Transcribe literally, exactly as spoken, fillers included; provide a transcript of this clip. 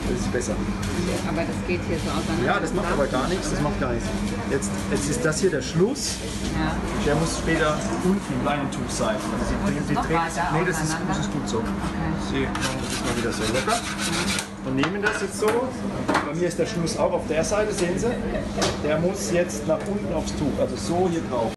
Das ist besser. Aber das geht hier so auseinander. Ja, das macht aber gar nichts. Das macht gar nichts. Jetzt, jetzt ist das hier der Schluss. Ja. Der muss später unten im Leinentuch sein. Also sie, Und die, ist die noch dreht, weiter nee, das ist, auseinander? das ist gut so. Okay. Sie machen das jetzt mal wieder so locker. Und nehmen das jetzt so. Bei mir ist der Schluss auch auf der Seite, sehen Sie. Der muss jetzt nach unten aufs Tuch, also so hier drauf.